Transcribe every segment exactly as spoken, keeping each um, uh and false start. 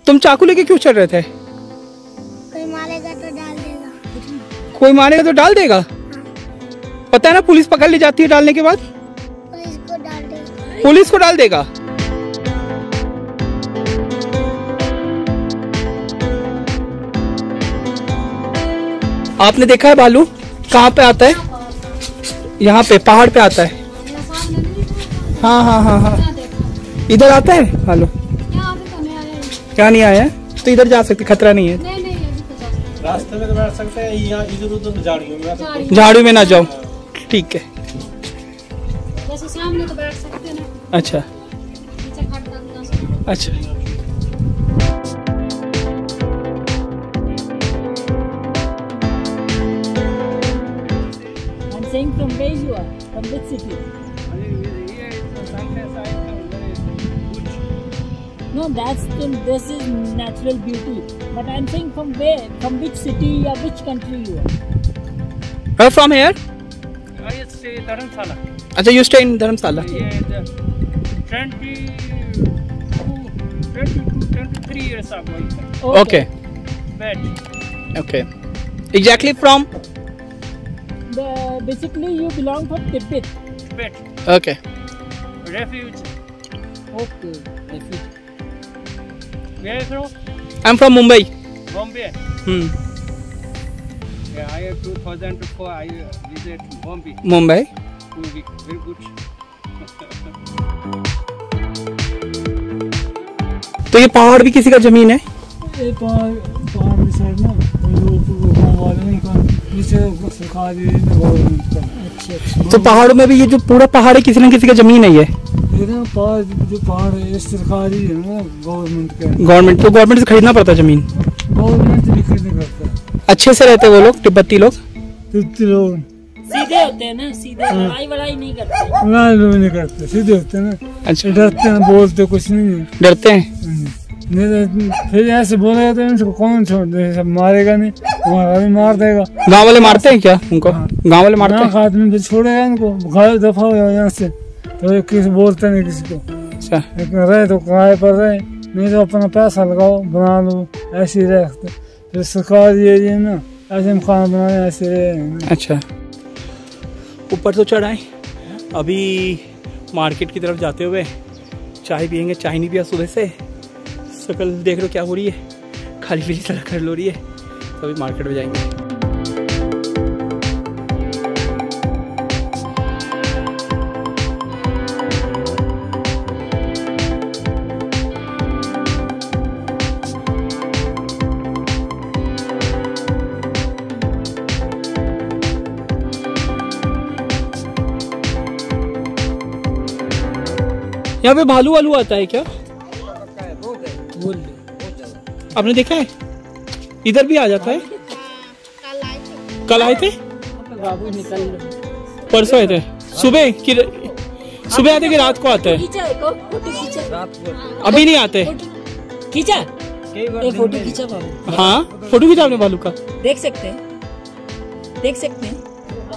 तुम चाकू लेके क्यों चल रहे थे? कोई मारेगा तो डाल देगा। कोई मारेगा तो डाल देगा? पता है ना पुलिस पकड़ ले जाती है डालने के बाद। पुलिस को डाल देगा। पुलिस को डाल देगा। आपने देखा है भालू कहाँ पे आता है? यहाँ पे पहाड़ पे आता है। हाँ हाँ हाँ हाँ इधर आता है भालू। क्या नहीं आया है? तो इधर जा सकते, खतरा नहीं है। रास्ते में तो बैठ सकते हैं, यहाँ इधर उधर झाड़ियों में झाड़ू में ना जाओ। ठीक है। जैसे सामने तो बैठ सकते हैं ना। अच्छा नीचे खट डालना। अच्छा। I'm saying from where you are, from which city? No, that's the, this is natural beauty. But I'm saying from where, from which city or which country you are? Uh, from here? I stay Dharamsala. अच्छा, you stay in Dharamsala. Yeah, twenty-two, twenty-two, twenty-three years ago. Okay. Bad. Okay. Exactly from? The, basically, you belong from Tibet. Tibet. Okay. Refuge. Okay. Refuge. Where are you from? I'm from Mumbai. Bombay. Hmm. Yeah, I have two thousand four. I visit Bombay. Mumbai. Two weeks. Very good. तो ये पहाड़ भी किसी का जमीन है? ये पहाड़ पहाड़ की साइड ना गाँव वाले ने नीचे सरकारी गवर्नमेंट का। अच्छा अच्छा। तो पहाड़ों में भी ये जो पूरा पहाड़ है किसी न किसी का जमीन है ये? ये ना पहाड़ जो पहाड़ है ये सरकारी है ना, गवर्नमेंट का। गवर्नमेंट तो गवर्नमेंट से खरीदना पड़ता है जमीन। गवर्नमेंट भी खरीद करता। अच्छे से रहते हैं वो लोग तिब्बती लोग। तिब्बती लोग सीधे होते हैं ना, सीधे लड़ाई वड़ाई नहीं करते। लड़ाई नहीं करते, सीधे होते हैं ना। अच्छा। डरते हैं, बोलते कुछ नहीं है। डरते हैं? नहीं तो फिर ऐसे बोलेगा तो इनको कौन छोड़ दे, सब मारेगा नहीं, हमारा भी मार देगा। गांव वाले मारते हैं क्या उनको? गांव वाले मारते हैं? आदमी फिर छोड़ेगा इनको, घर दफा हो जाओ यहाँ से, तो किसी बोलते नहीं किसी को। अच्छा। लेकिन रहे तो किराए पर रहे, नहीं तो अपना पैसा लगाओ बना लो, ऐसे ही रहते। फिर सरकारी एरिया ना ऐसे हम खाना बनाए ऐसे रहे। अच्छा। ऊपर तो चढ़ाए, अभी मार्केट की तरफ जाते हुए चाय पियेंगे। चाय नहीं पिया सुबह से, शकल देख लो क्या हो रही है, खाली पीली सड़क कर लो रही है। तो अभी मार्केट में जाएंगे। यहाँ पे भालू वालू आता है क्या? आपने देखा है? इधर भी आ जाता है। कल आए थे? परसों आए थे। सुबह कि सुबह आते कि रात को आता है? अभी नहीं आते। खींचा फोटो खींचा बाबू। हाँ फोटो खींचा आपने भालू का? देख सकते हैं, देख सकते हैं।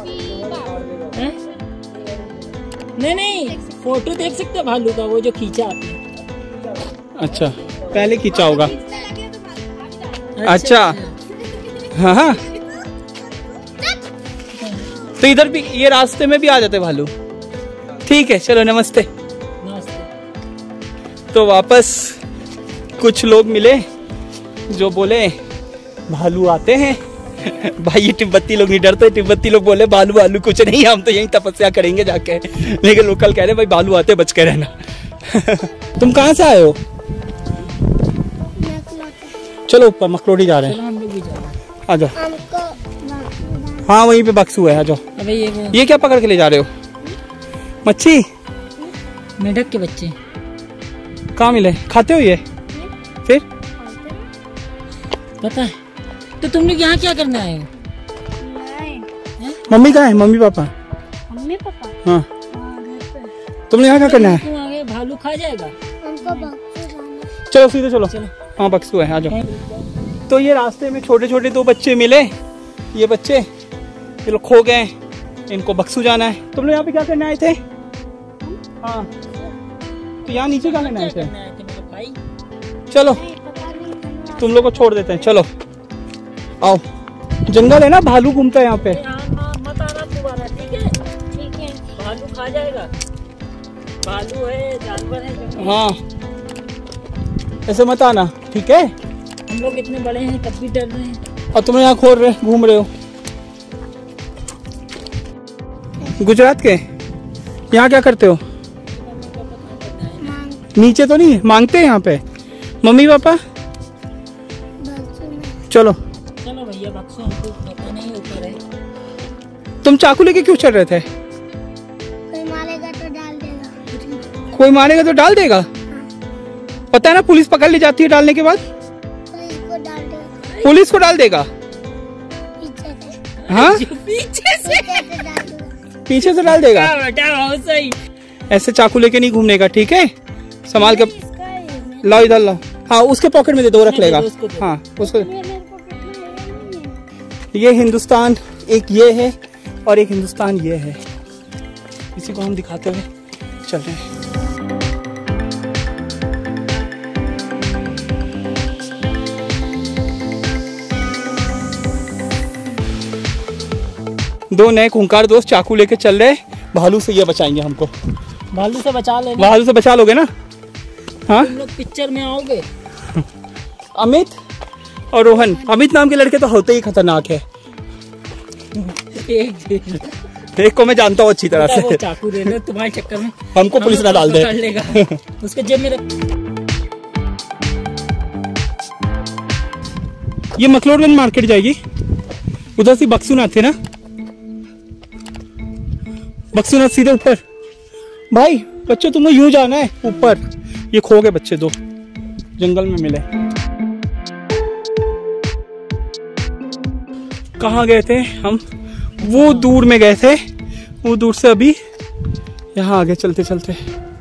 नहीं नहीं फोटो देख सकते हैं भालू का, वो जो खींचा आपने। अच्छा पहले खींचा होगा। अच्छा हाँ हाँ। तो इधर भी ये रास्ते में भी आ जाते भालू। ठीक है चलो नमस्ते। नमस्ते। तो वापस कुछ लोग मिले जो बोले भालू आते हैं। भाई ये तिब्बती लोग नहीं डरते। तिब्बती लोग बोले भालू भालू कुछ नहीं, हम तो यहीं तपस्या करेंगे जाके। लेकिन लोकल कह रहे भाई भालू आते बच के रहना। तुम कहाँ से आए हो? चलो ऊपर मकलोडी जा रहे हैं। हम लोग भी जा रहे हैं। आ जाओ। हाँ वहीं पे बक्सू है, आ जाओ। अबे ये वो ये क्या पकड़ के ले जा रहे हो? मच्छी? मेढक के बच्चे। कहाँ मिले? खाते हो ये? फिर पता है। तो तुम लोग यहाँ क्या करने आए हो? मम्मी कहाँ है? Mummy papa? मम्मी पापा हाँ तुमने यहाँ क्या करना है? तुम आगे भालू खा जाएगा। हमको बक्सू जाना। चलो सीधे चलो। चलो। हाँ बक्सू है, आ जाओ। तो ये रास्ते में छोटे छोटे दो बच्चे मिले। ये बच्चे ये लोग खो गए, इनको बक्सू जाना है। तुम लोग यहाँ पे क्या करने आए थे? हाँ तो यहाँ नीचे क्या करने आए थे? भाई चलो पता नहीं तुम लोग को छोड़ देते हैं, चलो आओ। जंगल है ना, भालू घूमता है यहाँ पे। यहाँ मत आना दोबारा, ठीक है? ठीक है। भालू खा जाएगा। भालू है, जानवर है जंगल। हाँ ऐसे मत आना, ठीक है? हम लोग इतने बड़े हैं तब भी डर रहे हैं। और तुम यहाँ खोल रहे घूम रहे हो। गुजरात के यहाँ क्या करते हो? नीचे तो नहीं मांगते हैं यहाँ पे मम्मी पापा? चलो चलो भैया बक्सो, हमको पता नहीं ऊपर है। तुम चाकू लेके क्यों चल रहे थे? कोई मारेगा तो डाल देगा। कोई मारेगा तो डाल देगा? पता है ना पुलिस पकड़ ले जाती है डालने के बाद। पुलिस को डाल देगा। पुलिस को डाल देगा? पीछे से। हाँ पीछे से पीछे से डाल देगा। पीछे से डाल देगा। बेटा बहुत सही। ऐसे चाकू लेके नहीं घूमने का, ठीक है? संभाल के इसका है। लाओ, इधर लाओ। हाँ उसके पॉकेट में दे दो, रख नहीं, लेगा। दे दो उसको, दे दो। हाँ उसको। ये मेरे को कितना नहीं है। ये हिंदुस्तान एक ये है और एक हिंदुस्तान ये है। इसी को हम दिखाते हुए चल रहे हैं। दो नए खूंखार दोस्त चाकू लेके चल रहे, भालू से ये बचाएंगे हमको। भालू से बचा लेना। भालू से बचा लोगे ना? हाँ तुम लोग पिक्चर में आओगे। अमित और रोहन, अमित नाम के लड़के तो होते ही खतरनाक है। एक एक को मैं जानता हूँ अच्छी तरह वो से। चाकू दे दे तुम्हारे चक्कर में। हमको पुलिस ना डाल दे। पकड़ लेगा। उसके जेब में रख। ये मकलोडगंज मार्केट जाएगी, उधर से बक्सूनाथ थे ना? बक्सूनाथ सीधे ऊपर। भाई बच्चों तुमने यूं जाना है ऊपर। ये खो गए बच्चे दो, जंगल में मिले। कहाँ गए थे हम? वो दूर में गए थे, वो दूर से अभी यहाँ आगे चलते चलते।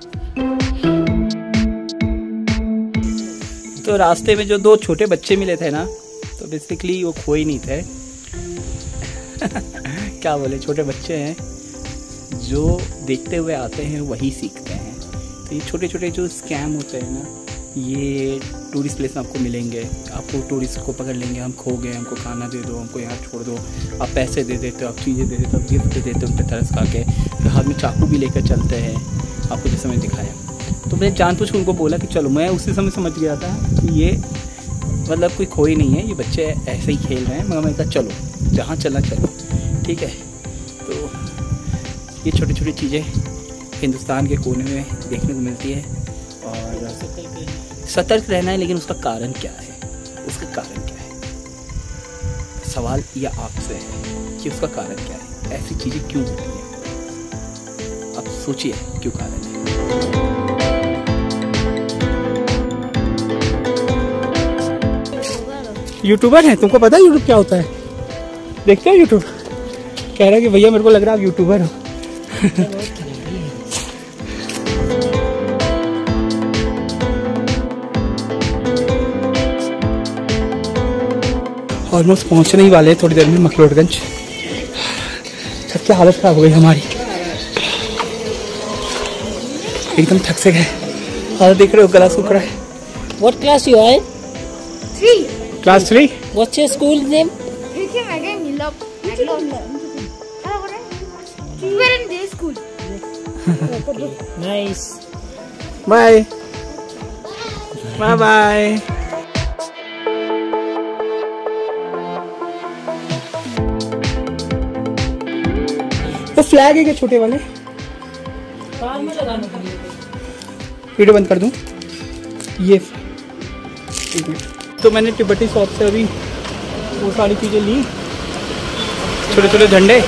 तो रास्ते में जो दो छोटे बच्चे मिले थे ना, तो बेसिकली वो खोए नहीं थे। क्या बोले, छोटे बच्चे हैं जो देखते हुए आते हैं वही सीखते हैं। तो ये छोटे छोटे जो स्कैम होते हैं ना, ये टूरिस्ट प्लेस में आपको मिलेंगे। आपको टूरिस्ट को पकड़ लेंगे, हम खो गए, हमको खाना दे दो, हमको यहाँ छोड़ दो। आप पैसे दे देते हो, आप चीज़ें दे देते हो, आप गिफ्ट दे देते हो, उन पर तरस खा के। फिर हाथ में चाकू भी लेकर चलते हैं, आपको जैसे मैंने दिखाया। तो मैंने जानबूझ के उनको बोला कि चलो, मैं उसी समय समझ गया था कि ये मतलब कोई खोई नहीं है, ये बच्चे ऐसे ही खेल रहे हैं। मगर मैंने कहा चलो जहाँ चलना चलो, ठीक है। तो ये छोटी छोटी चीज़ें हिंदुस्तान के कोने में देखने को मिलती है। और सतर्क रहना है, लेकिन उसका कारण क्या है? उसका कारण क्या है? सवाल यह आपसे है कि उसका कारण क्या है? ऐसी चीज़ें क्यों होती हैं? आप सोचिए क्यों कारण है। यूट्यूबर है, तुमको पता है यूट्यूब क्या होता है? देखते हो यूट्यूब? कह रहा है कि भैया मेरे को लग रहा है आप यूट्यूबर हो। ऑलमोस्ट पहुंचने ही वाले हैं थोड़ी देर में मकलोडगंज। छत की हालत खराब हो गई हमारी, एकदम थक से गए। हालत देख रहे हो, गला सूख रहा है। What class you are? Three. Class three. What's your school name? Thinking again, you love. We were in day school. Nice. Bye bye bye. तो फ्लैग है क्या छोटे वाले? कार में लगाने के लिए। वीडियो बंद कर दूं? ये एक मिनट। तो मैंने तिब्बती शॉप से अभी वो सारी चीज़ें ली, छोटे छोटे झंडे।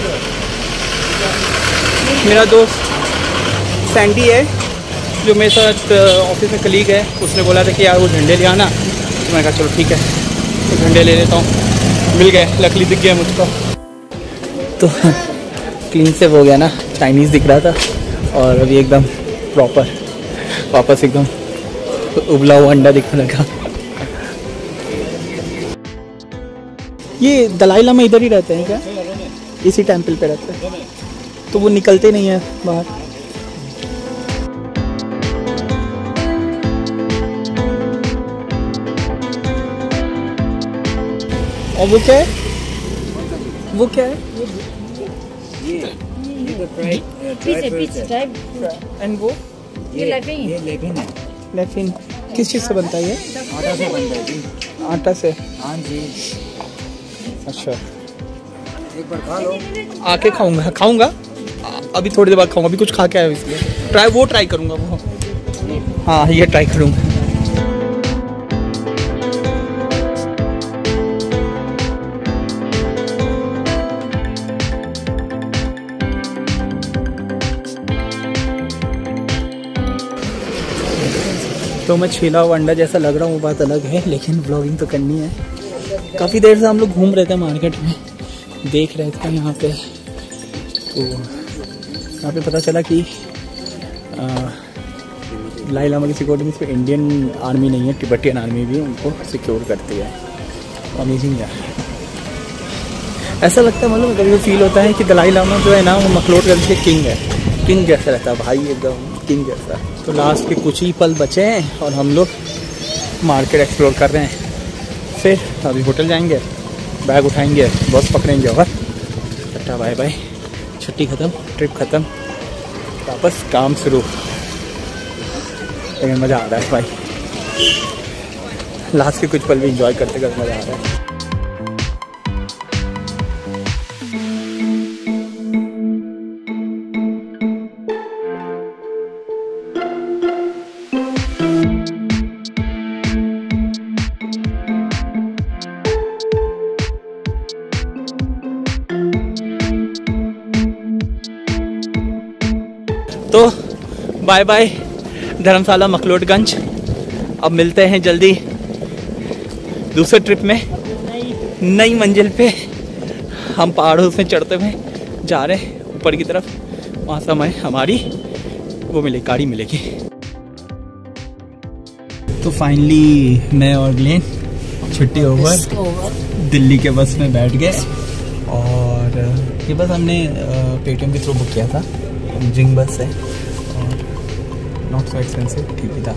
मेरा दोस्त सैंडी है जो मेरे साथ ऑफिस में कलीग है, उसने बोला था कि यार वो झंडे ले आना। तो मैंने कहा चलो ठीक है, तो झंडे ले लेता हूँ। मिल गए, लकली दिख गया मुझको। तो क्लीन से हो गया ना, चाइनीज़ दिख रहा था और अभी एकदम प्रॉपर वापस एकदम उबला हुआ अंडा दिखने लगा। ये दलाई लामा इधर ही रहते हैं क्या? इसी टेम्पल पे रहते हैं, तो वो निकलते नहीं है बाहर। और वो क्या है? वो क्या है? ये ये तो fry Pizza, pizza type. And वो ये लाफिंग ये लेकिन है, लेफिन किस चीज़ से बनता है ये? आटा से बनता है जी। आटा से। हाँ जी, अच्छा, एक बार खा लो। आके खाऊंगा खाऊंगा अभी थोड़ी देर बाद खाऊंगा, अभी कुछ खा के आया हूं इसलिए ट्राई वो ट्राई करूंगा वो। हाँ ये ट्राई करूंगा। तो मैं छीला हुआ अंडा जैसा लग रहा हूँ वो बात अलग है, लेकिन ब्लॉगिंग तो करनी है। काफ़ी देर से हम लोग घूम रहे थे मार्केट में, देख रहे थे यहाँ पे, तो यहाँ पे पता चला कि लाई लामा की सिक्योरिटी में सिर्फ इंडियन आर्मी नहीं है, तिब्बतियन आर्मी भी उनको सिक्योर करती है। अमेजिंग है, ऐसा लगता है मतलब कभी फील होता है कि दलाई लामा जो है ना वो मखलोडगंज के किंग है, किंग जैसा रहता है भाई, एकदम किंग जैसा। तो लास्ट के कुछ ही पल बचे हैं और हम लोग मार्केट एक्सप्लोर कर रहे हैं, फिर अभी होटल जाएंगे, बैग उठाएंगे, बस पकड़ेंगे और टाटा बाय बाय, छुट्टी ख़त्म, ट्रिप ख़त्म, वापस काम शुरू। लेकिन मज़ा आ रहा है भाई, लास्ट के कुछ पल भी इंजॉय करते करते मज़ा आ रहा है। तो बाय बाय धर्मशाला मखलोडगंज, अब मिलते हैं जल्दी दूसरे ट्रिप में, नई मंजिल पे। हम पहाड़ों से चढ़ते हुए जा रहे हैं ऊपर की तरफ, वहाँ से हमें हमारी वो मिलेगी, गाड़ी मिलेगी। तो फाइनली मैं और ग्लेन छुट्टी ओवर, दिल्ली के बस में बैठ गए, और ये बस हमने पेटीएम के थ्रू बुक किया था, जिंग बस है और नॉट सो एक्सपेंसिव, ठीक ही था।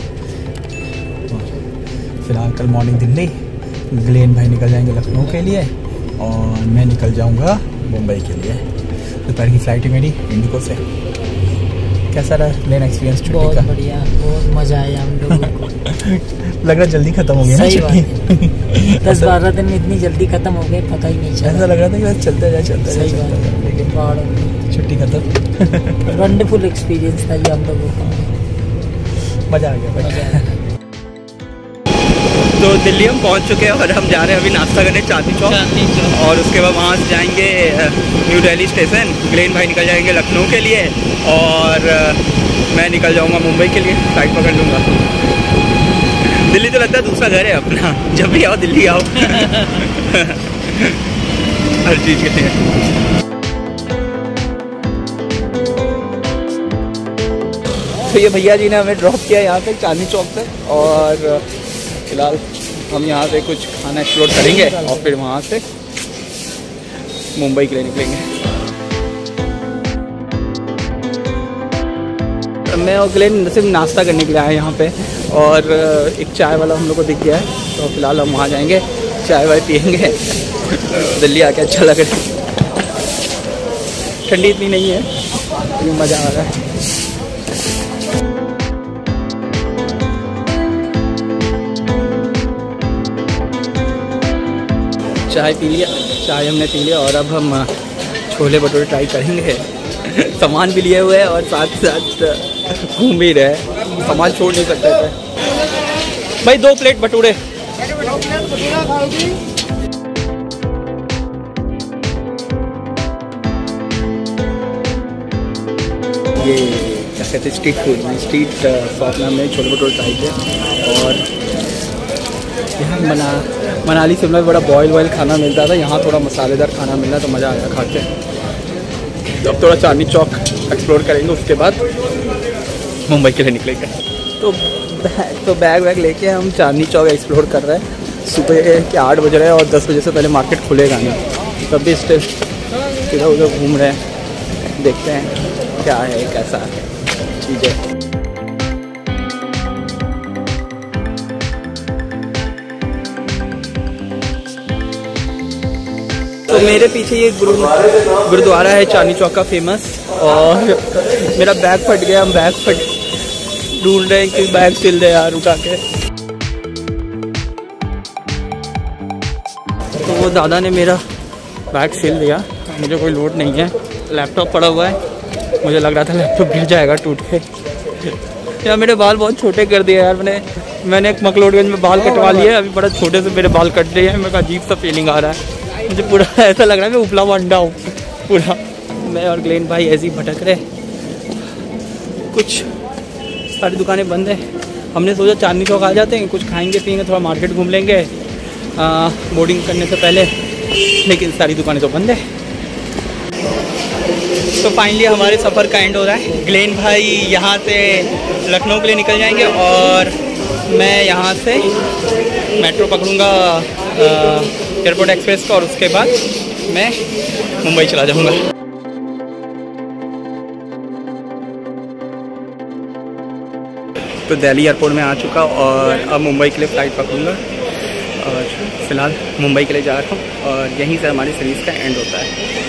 फिलहाल कल मॉर्निंग दिल्ली, ग्लेन भाई निकल जाएंगे लखनऊ के लिए और मैं निकल जाऊंगा मुंबई के लिए। दोपहर की फ्लाइट है मेरी इंडिगो से। कैसा रहा ग्लेन एक्सपीरियंस छुट्टी बहुत का? बढ़िया, बहुत मजा आया हम लोगों को। लग रहा जल्दी खत्म हो गई ना सही छुट्टी। दस बारह दिन में इतनी जल्दी खत्म हो गए, पता ही नहीं ऐसा चला। लग रहा था कि बस चलता जाए चलता जाए सही चलता जाए, लेकिन पहाड़ों में छुट्टी खत्म। वंडरफुल एक्सपीरियंस था ये हम लोगों का, मज़ा आ गया मजा भाई। आया। तो दिल्ली हम पहुंच चुके हैं और हम जा रहे हैं अभी नाश्ता करने चांदनी चौक, और उसके बाद वहाँ से जाएंगे न्यू दिल्ली स्टेशन। ग्लेन भाई निकल जाएंगे लखनऊ के लिए और मैं निकल जाऊंगा मुंबई के लिए, फ्लाइट पकड़ लूँगा। दिल्ली तो लगता है दूसरा घर है अपना, जब भी आओ दिल्ली आओ। हर चीज़ के लिए। तो ये भैया जी ने हमें ड्रॉप किया यहाँ पे चांदनी चौक पे, और फिलहाल हम यहाँ से कुछ खाना एक्सप्लोर करेंगे और फिर वहाँ से मुंबई के लिए निकलेंगे। मैं और ग्लेन सिर्फ नाश्ता करने के लिए आए यहाँ पे, और एक चाय वाला हम लोग को दिख गया है, तो फिलहाल हम वहाँ जाएंगे, चाय वाय पियेंगे। दिल्ली आके अच्छा लग रहा है, ठंडी इतनी नहीं है लेकिन मज़ा आ रहा है। चाय पी लिया, चाय हमने पी लिया, और अब हम छोले भटूरे ट्राई करेंगे। सामान भी लिए हुए हैं और साथ साथ घूम भी रहे, सामान छोड़ नहीं सकते थे। भाई दो प्लेट भटूरे। ये क्या कहते हैं, स्ट्रीट फूड, स्ट्रीट शॉप में हमने छोले भटूरे ट्राई किया, और यहाँ मना मनाली शिमला में बड़ा बॉयल वॉयल खाना मिलता था, यहाँ थोड़ा मसालेदार खाना मिला तो मज़ा आया खा के। तो अब थोड़ा चांदनी चौक एक्सप्लोर करेंगे, उसके बाद मुंबई के लिए निकलेंगे। तो बैग तो बैग वैग लेके हम चांदनी चौक एक्सप्लोर कर रहे हैं। सुबह के आठ बज रहे हैं और दस बजे से पहले मार्केट खुलेगा नहीं, तब भी स्टिल इधर उधर घूम रहे हैं, देखते हैं क्या है कैसा चीज़ें। तो मेरे पीछे ये गुरु गुरुद्वारा है चांदनी चौक का फेमस, और मेरा बैग फट गया। हम बैग फट ढूंढ रहे हैं कि बैग सिल दे यार उठा के। तो वो दादा ने मेरा बैग सिल दिया, मुझे कोई लोड नहीं है। लैपटॉप पड़ा हुआ है, मुझे लग रहा था लैपटॉप गिर जाएगा टूट के। यार मेरे बाल बहुत छोटे कर दिए यार मैंने मैंने एक मकलोडगंज में बाल कटवा लिए, अभी बड़ा छोटे से मेरे बाल कट रहे हैं। मेरे को अजीब सा फीलिंग आ रहा है, मुझे पूरा ऐसा लग रहा है मैं उपला हुआ अंडा हूँ पूरा। मैं और ग्लेन भाई ऐसे ही भटक रहे, कुछ सारी दुकानें बंद है। हमने सोचा चांदनी चौक आ जाते हैं, कुछ खाएंगे पियेंगे, थोड़ा मार्केट घूम लेंगे बोर्डिंग करने से पहले, लेकिन सारी दुकानें तो बंद है। तो फाइनली हमारे सफ़र का एंड हो रहा है। ग्लेन भाई यहाँ से लखनऊ के लिए निकल जाएंगे और मैं यहाँ से मेट्रो पकड़ूँगा एयरपोर्ट एक्सप्रेस का, और उसके बाद मैं मुंबई चला जाऊँगा। तो दिल्ली एयरपोर्ट में आ चुका और अब मुंबई के लिए फ़्लाइट पकड़ूँगा, और फिलहाल मुंबई के लिए जा रहा हूँ और यहीं से हमारी सीरीज़ का एंड होता है।